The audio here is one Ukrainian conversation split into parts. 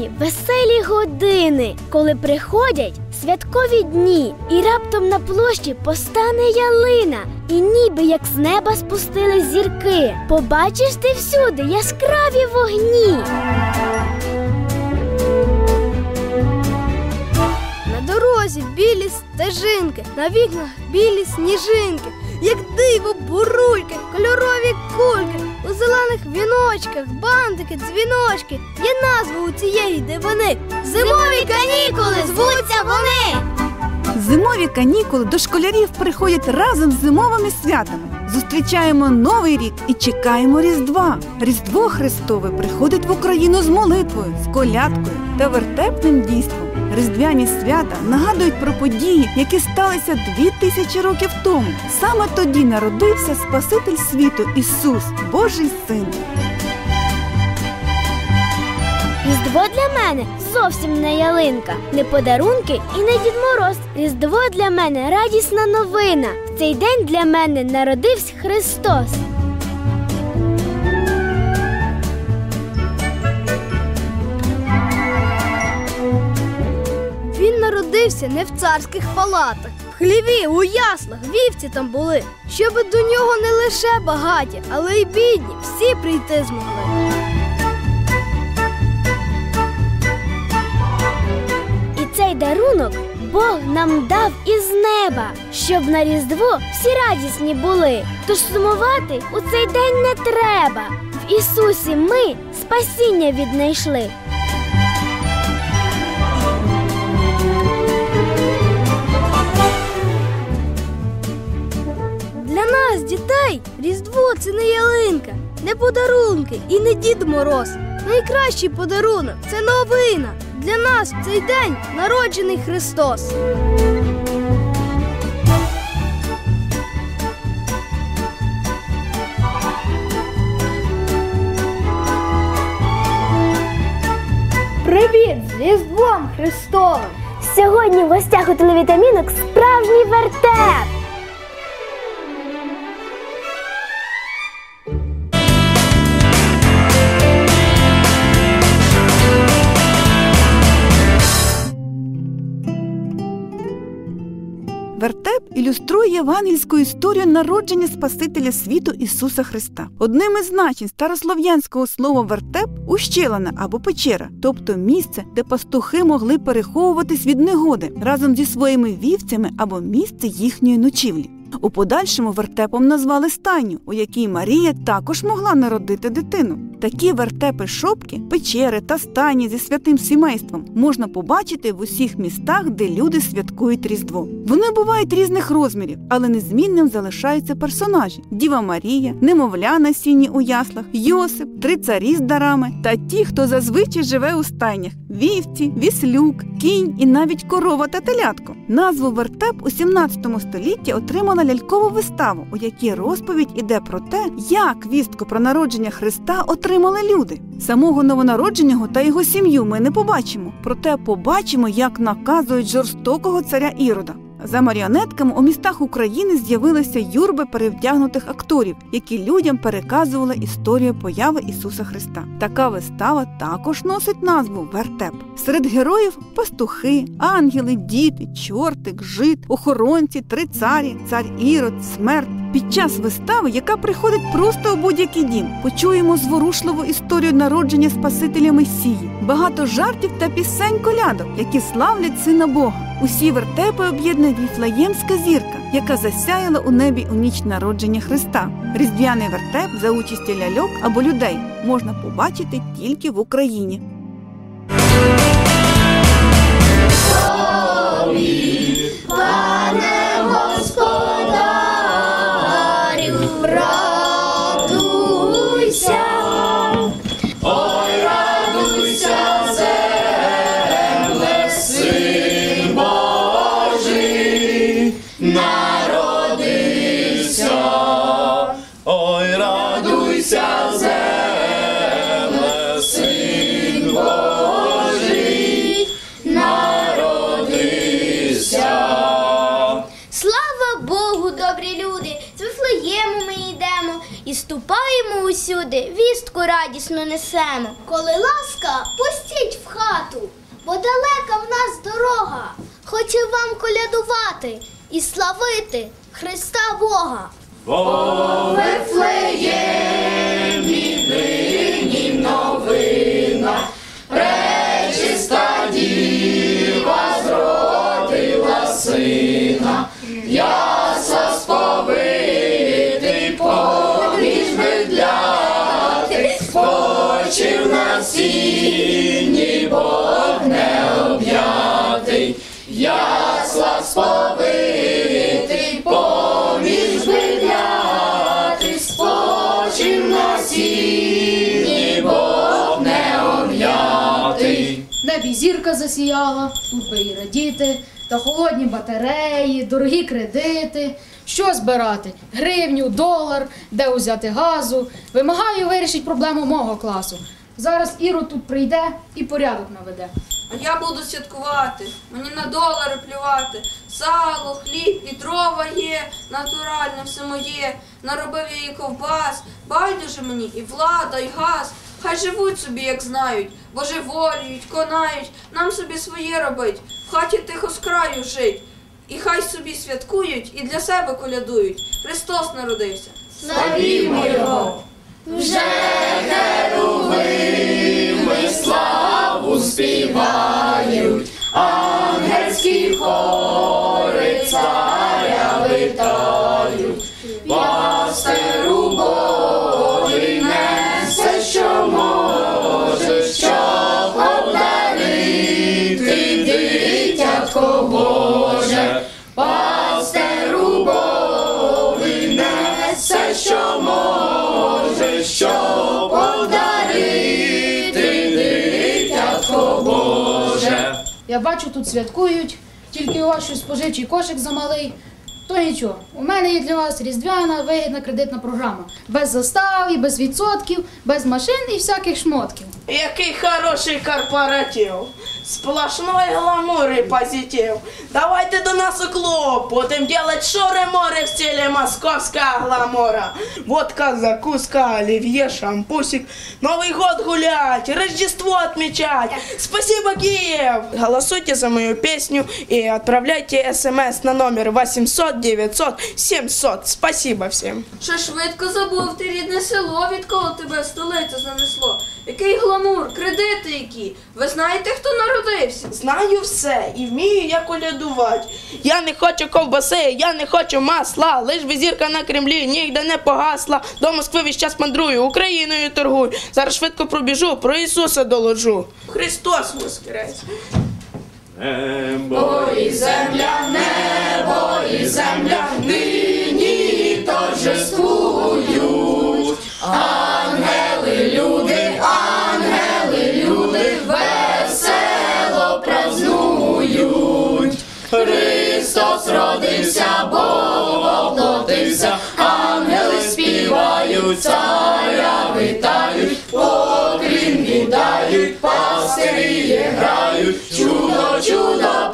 наступні веселі години, коли приходять святкові дні, і раптом на площі постане ялина, і ніби як з неба спустили зірки. Побачиш ти всюди яскраві вогні. На дорозі білі стежинки, на вікнах білі сніжинки, як диво бурульки, кольорові кульки, у зелених віночках, бантики, дзвіночки. Є назва у цієї дивини. Зимові канікули звуться вони! Зимові канікули до школярів приходять разом з зимовими святами. Зустрічаємо Новий рік і чекаємо Різдва. Різдво Христове приходить в Україну з молитвою, з колядкою та вертепним дійством. Різдвяні свята нагадують про події, які сталися 2000 років тому. Саме тоді народився Спаситель світу Ісус, Божий Син. Різдво для мене зовсім не ялинка, не подарунки і не Дід Мороз. Різдво для мене радісна новина. В цей день для мене народився Христос. Він народився не в царських палатах, в хліві, у яслах, вівці там були, щоби до нього не лише багаті, але й бідні всі прийти змогли. І цей дарунок Бог нам дав із неба, щоб на Різдво всі радісні були. Тож сумувати у цей день не треба. В Ісусі ми спасіння віднайшли. Для нас, дітей, Різдво – це не ялинка, не подарунки і не Дід Мороз. Найкращий подарунок – це новина. Для нас в цей день народжений Христос. Привіт з Різдвом Христовим! Сьогодні в гостях у телевітамінок справжній вертеп. Вертеп ілюструє євангельську історію народження Спасителя світу Ісуса Христа. Одним із значень старослов'янського слова «вертеп» – ущелина або печера, тобто місце, де пастухи могли переховуватись від негоди разом зі своїми вівцями або місце їхньої ночівлі. У подальшому вертепом назвали стайню, у якій Марія також могла народити дитину. Такі вертепи-шопки, печери та стайні зі святим сімейством можна побачити в усіх містах, де люди святкують Різдво. Вони бувають різних розмірів, але незмінним залишаються персонажі – Діва Марія, немовля на сіні у яслах, Йосип, 3 царі з дарами та ті, хто зазвичай живе у стайнях – вівці, віслюк, кінь і навіть корова та телятко. Назву вертеп у 17 столітті отримала лялькова вистава, у якій розповідь іде про те, як вістку про народження Христа отримали люди. Самого новонародженого та його сім'ю ми не побачимо, проте побачимо, як наказують жорстокого царя Ірода. За маріонетками у містах України з'явилися юрби перевдягнутих акторів, які людям переказували історію появи Ісуса Христа. Така вистава також носить назву «Вертеп». Серед героїв – пастухи, ангели, діти, чортик, жид, охоронці, 3 царі, цар Ірод, смерть. Під час вистави, яка приходить просто у будь-який дім, почуємо зворушливу історію народження Спасителя Месії, багато жартів та пісень колядок, які славлять Сина Бога. Усі вертепи об'єднує Віфлеємська зірка, яка засяяла у небі у ніч народження Христа. Різдвяний вертеп за участі ляльок або людей можна побачити тільки в Україні. Пане Господарю, радуйся, ой, радуйся, земле, Син Божий народився, ой, радуйся, земле, Син Божий народився. Слава Богу, добрі люди, з Вифлеєму ми йдемо і ступаємо усюди, вістку радісну несемо. Коли ласка, пустіть в хату, далека в нас дорога. Хочу вам колядувати і славити Христа Бога. О Вифлеємі нині новина, пречиста діва зродила сина, ясла сповитий поміж медлятих, спочив на сіні Бог необ'ятий, ясла сповитий поміж медлятих, спочив на сіні Бог необ'ятий. В небі зірка засіяла, тут би і радіти, та холодні батареї, дорогі кредити. Що збирати? Гривню, долар, де узяти газу? Вимагаю вирішити проблему мого класу. Зараз Ірод тут прийде і порядок наведе. А я буду святкувати, мені на долари плювати. Сало, хліб і дрова є, натуральне все моє. Наробив я і ковбас, байдуже мені і влада, і газ. Хай живуть собі, як знають, божеволіють, конають, нам собі своє робить, в хаті тихо з краю жить. І хай собі святкують і для себе колядують. Христос народився. Славімо Його! Вже херувими славу співають, ангельські хори царя вітають. Пастиру Божий несе, що може, щоб подарити дитятко Боже. Пастиру Божий несе, що може, щоб подарити дитятко Боже. Я бачу, тут святкують, тільки у вас щось споживчий кошик замалий. То нічого, у мене є для вас різдвяна вигідна кредитна програма. Без застав і без відсотків, без машин і всяких шмотків. Який хороший корпоратив. Сплошной гламур и позитив. Давайте до нас у клуб, будем делать шоры-моры в стиле московского гламура. Водка, закуска, оливье, шампусик. Новый год гулять, Рождество отмечать. Спасибо, Киев! Голосуйте за мою песню и отправляйте смс на номер 800 900 700. Спасибо всем. Що швидко забув ти рідне село, відколи тебе в столицю занесло. Який гламур, кредити які. Ви знаєте, хто народився? Знаю все і вмію я колядувати. Я не хочу ковбаси, я не хочу масла, лиш би зірка на Кремлі ніде не погасла. До Москви весь час мандрую, Україною торгую. Зараз швидко пробіжу, про Ісуса доложу. Христос воскрес! Небо і земля, нині торжествують. Ангели, люди, весело празнують. Христос родився, Бог воплотився, ангели співають, царя вітають, поклін віддають, пастирі грають, чудо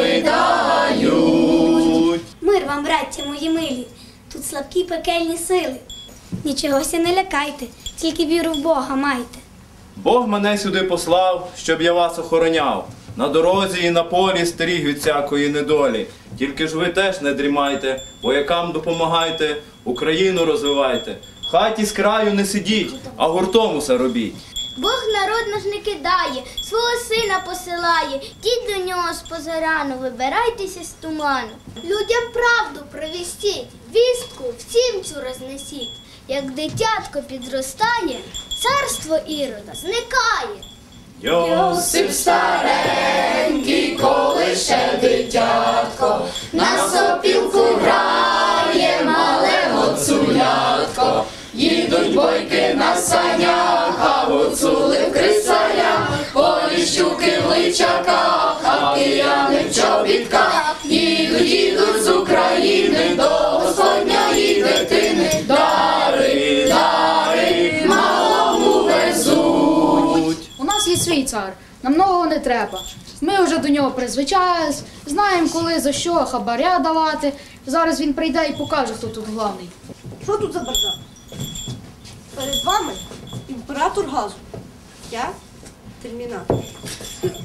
повидають. Мир вам, браття мої милі, тут слабкі пекельні сили. Нічогося не лякайте, тільки віру в Бога майте. Бог мене сюди послав, щоб я вас охороняв. На дорозі і на полі стеріг від всякої недолі. Тільки ж ви теж не дрімайте, воякам допомагайте, Україну розвивайте. В хаті з краю не сидіть, а гуртом усе робіть. Бог народ наш не кидає, свого сина посилає. Діть до нього з позарану, вибирайтеся з туману. Людям правду провістіть, вістку всім цю рознесіть. Як дитятко підростає, царство Ірода зникає. Йосип старенький, коли ще дитятко, на сопілку грає мале гуцулятко. Їдуть бойки на санях, а гуцули в крисарях, поліщуки в личаках, а кияни в чобітках. Їдуть з України до Господньої дитини, дари малому везуть. У нас є свій цар, нам нового не треба. Ми вже до нього призвичаїлись, знаємо, коли, за що хабаря давати. Зараз він прийде і покаже, хто тут головний. Що тут за бардак? Перед вами імператор газу. Я термінатор.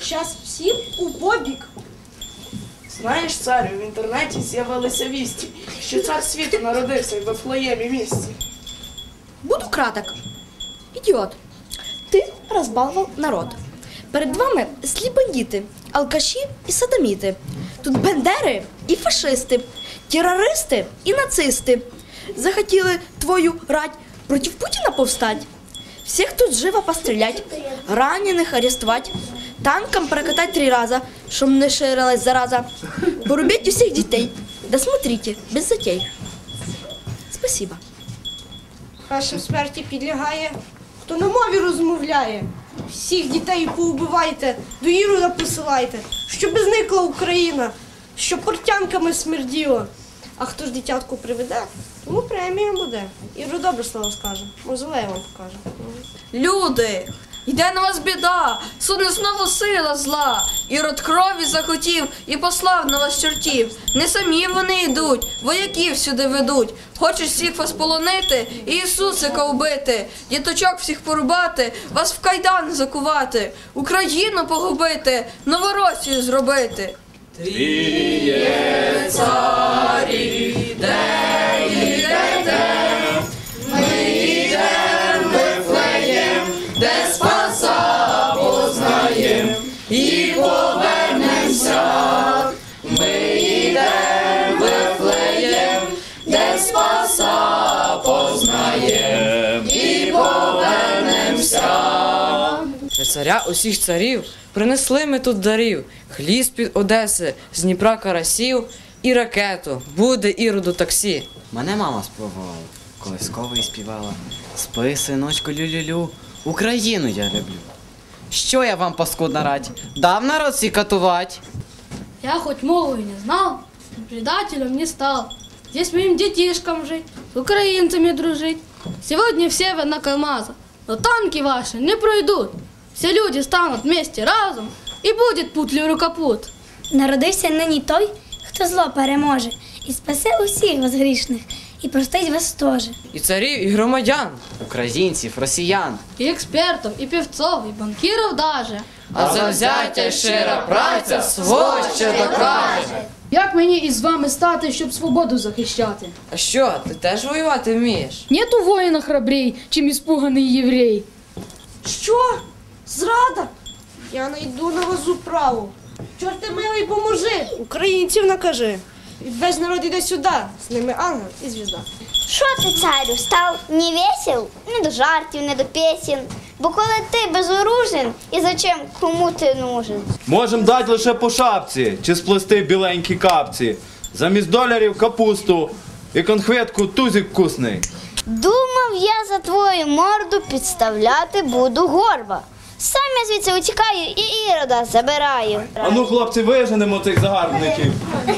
Щас всім у бобік. Знаєш, царю, в інтернеті з'явилися вісті, що цар світу народився в Вифлеємі місті. Буду краток. Ідіот, ти розбалував народ. Перед вами злі бандити, алкаші і садоміти. Тут бендери і фашисти, терористи і нацисти. Захотіли твою рать проти Путіна повстать. Всех тут живо пострелять, раненых арестовать, танком прокатать 3 раза, щоб не ширилась зараза. Порубіть усіх дітей. Да смотрите, без затей. Спасибо. Вашим смерті підлягає, хто на мові розмовляє. Всіх дітей поубивайте, до Ірода посилайте, щоб зникла Україна, щоб портянками смерділо. А хто ж дитятку приведе, тому премія буде. Ірод добре слово скаже, мавзолей вам покаже. Люди, йде на вас біда, суне знову сила зла. Ірод крові захотів і послав на вас чортів. Не самі вони йдуть, вояків сюди ведуть. Хочуть всіх вас полонити і Ісусика вбити. Діточок всіх порубати, вас в кайдан закувати. Україну погубити, Новоросію зробити. Тріє царі, де йдете, ми йдем Вифлеєм, де Спаса познаєм і повернемся. Ми йдем Вифлеєм, де Спаса познаєм і повернемся. Для царя усіх царів принесли ми тут дарів, хліб з-під Одеси, з Дніпра карасів і ракету, буде Іроду таксі. Мене мама співала, колисковий співала. Спи, синочку, лю-лю-лю, Україну я люблю. Що я вам, паскудна рать, дав народ сій катувать? Я хоть мову и не знал, но предателем не стал. Здесь моим детишкам жить, с украинцами дружить. Сегодня все вы на КамАЗах, но танки ваши не пройдут. Все люди станут вместе разом, и будет путлю рукопут. Народився нині той, хто зло переможе, і спасе усіх вас грішних, і простить вас теж. І царів, і громадян, Українців, росіян. И экспертов, и певцов, и банкиров даже. а завзяття й щира праця свого ще докаже. Як мені із вами стати, щоб свободу захищати? А що, ти теж воювати вмієш? Нету воїна храбрей, чим іспуганий єврей. Що? Зрада? Я найду на вазу праву. Чорти милий, поможи, українців накажи. І весь народ іде сюди, з ними ангел і звізда. Що ти, царю, став не весел? Не до жартів, не до пісень. Бо коли ти безоружен, і зачем кому ти нужен? Можем дати лише по шапці, чи сплести біленькі капці. Замість доларів капусту і конхветку тузик вкусний. Думав, я за твою морду підставляти буду горба. Сам я звідси утікаю і Ірода забираю. А ну, хлопці, виженемо цих загарбників.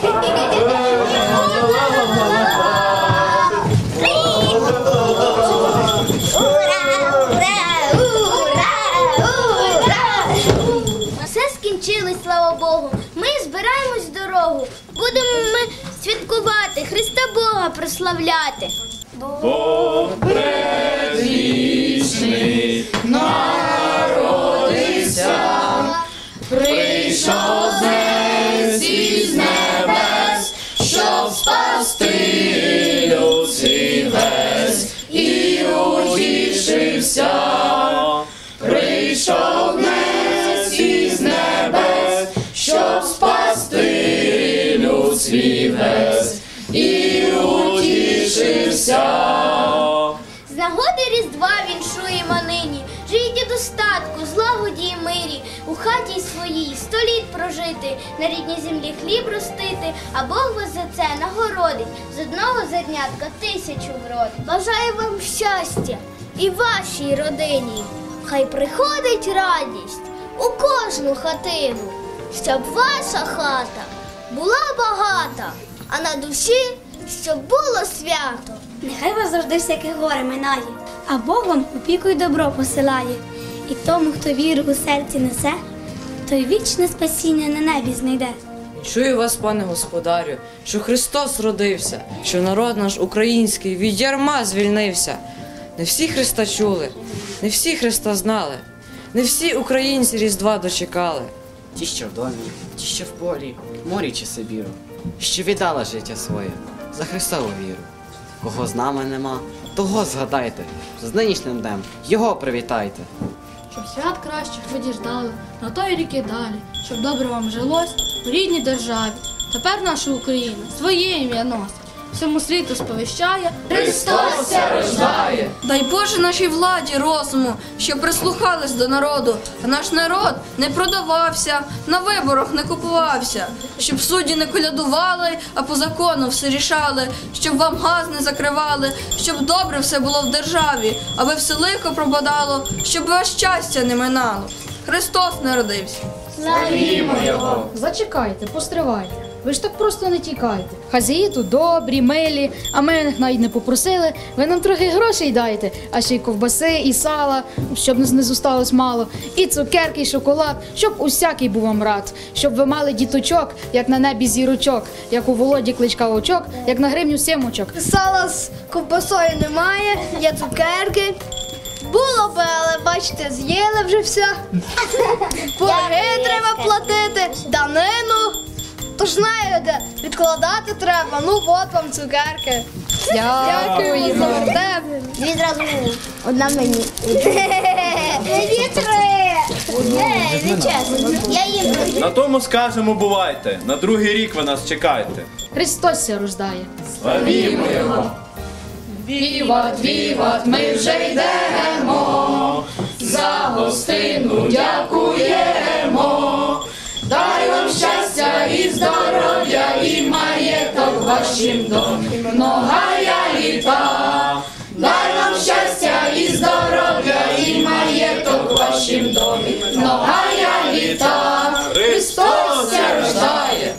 Все скінчилось, слава Богу. Ми збираємось в дорогу. Будемо ми святкувати, Христа Бога прославляти. Бог предвічний народився, прийшов десь із небес, щоб спасти людський весь, і утішився. Прийшов десь із небес, щоб спасти людський весь, і утішився. З нагоди Різдва віншуємо нині. Живіть у достатку, злагоді й мирі, у хаті своїй 100 літ прожити, на рідній землі хліб ростити, а Бог вас за це нагородить, з одного зернятка 1000 вродить. Бажаю вам щастя і вашій родині. Хай приходить радість у кожну хатину, щоб ваша хата була багата, а на душі щоб було свято. Нехай вас завжди всяке горе минає, а Бог вам опіку й добро посилає. І тому, хто віру у серці несе, той вічне спасіння на небі знайде. Чую вас, пане господарю, що Христос родився, що народ наш український від ярма звільнився. Не всі Христа чули, не всі Христа знали, не всі українці Різдва дочекали. ті, що в домі, ті, що в полі, морі чи Сибіру, що віддала життя своє за Христову віру. Кого з нами нема, того згадайте, з нинішнім днем його привітайте. Щоб свят кращих ви діждали, на той рік і далі, щоб добре вам жилось у рідній державі. Тепер наша Україна своє ім'я носить, всьому світу сповіщає, Христос ся рождає. Дай Боже нашій владі розуму, щоб прислухались до народу, а наш народ не продавався, на виборах не купувався, щоб судді не колядували, а по закону все рішали, щоб вам газ не закривали, щоб добре все було в державі, аби все лихо пропадало, щоб вас щастя не минало. Христос народився. Славімо Його. Зачекайте, постривайте. Ви ж так просто не тікайте. Хазяї тут добрі, милі, а ми їх навіть не попросили. Ви нам трохи грошей дайте, а ще й ковбаси, і сала, щоб не зосталось мало, і цукерки, і шоколад, щоб усякий був вам рад, щоб ви мали діточок, як на небі зірочок, як у Володі Кличка очок, як на гривню сімочок. Сала з ковбасою немає, є цукерки. Було би, але бачите, з'їли вже все. Борги треба платити, данину. Тож знаєте, відкладати треба, ну от вам цукерки. Дякую за вертеп. Дві зразу одна мені. Дві три. Не чесно. Я їм. На тому скажемо бувайте, на другий рік ви нас чекайте. Христос ся рождає. Славімо Його! Віват, віват, ми вже йдемо, за гостину дякуємо. Дай вам щастя і здоров'я, і маєток в вашім домі, многая літа. Дай вам щастя і здоров'я, і маєток в вашім домі, многая літа. Христос ся рождає.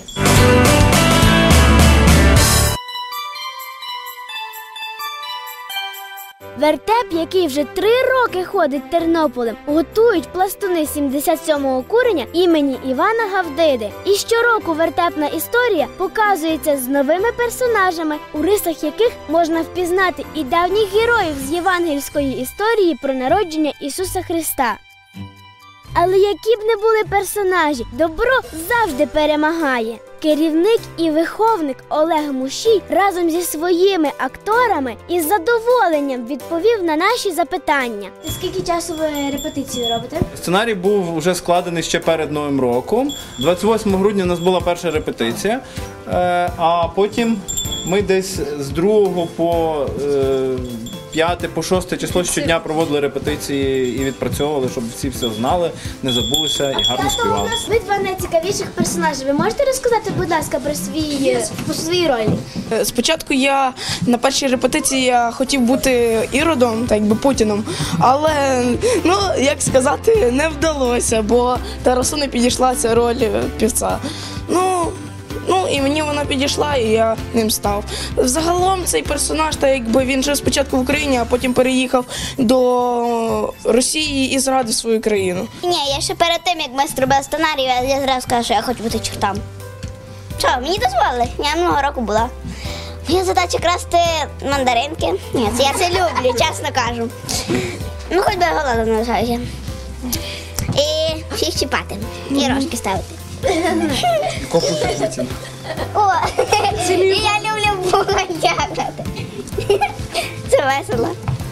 Вертеп, який вже 3 роки ходить Тернополем, готують пластуни 77-го куреня імені Івана Гавдиди. І щороку вертепна історія показується з новими персонажами, у рисах яких можна впізнати і давніх героїв з євангельської історії про народження Ісуса Христа. Але які б не були персонажі, добро завжди перемагає. Керівник і виховник Олег Мушій разом зі своїми акторами із задоволенням відповів на наші запитання. Скільки часу ви репетицію робите? Сценарій був вже складений ще перед Новим роком. 28 грудня у нас була перша репетиція, а потім ми десь з 2 по 5 по 6 число щодня проводили репетиції і відпрацьовували, щоб всі все знали, не забулися і гарно співали. Ви 2 найцікавіших персонажів. Ви можете розказати, будь ласка, про свої ролі? Спочатку я на першій репетиції я хотів бути Іродом, так якби Путіном, але, ну, як сказати, не вдалося, бо Тарасу не підійшла ця роль півця. Ну, і мені вона підійшла, і я ним став. Загалом цей персонаж, так якби він жив спочатку в Україні, а потім переїхав до Росії і зрадив свою країну. Ні, я ще перед тим, як ми зробили сценарій, я зразу сказала, що я хочу бути чортом. Що, мені дозволили? Я минулого року була. Моя задача красти мандаринки. Ні, я це люблю, чесно кажу. Ну, хоч би голодом не лишаюся. І всіх чіпати, і рожки ставити. О, і я люблю дякувати. Це весело.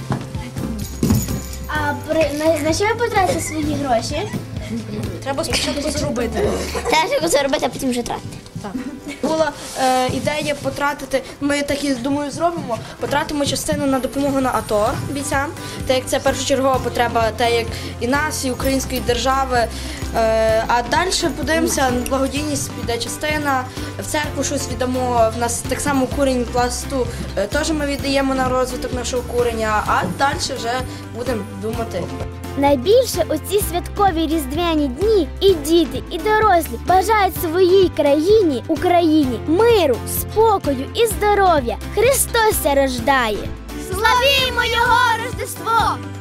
А на що ви потратите свої гроші? Треба спочатку заробити. Треба заробити, а потім вже тратити. Так. Була ідея потратити, ми так і, думаю, зробимо, потратимо частину на допомогу на АТО бійцям, так як це першочергова потреба, так як і нас, і української держави. А далі подивимося, на благодійність піде частина, в церкву щось віддамо, в нас так само курень пласту теж ми віддаємо на розвиток нашого куреня, а далі вже будемо думати. Найбільше у ці святкові різдвяні дні і діти, і дорослі бажають своїй країні, Україні, миру, спокою і здоров'я. Христос ся рождає! Славімо Його Рождество!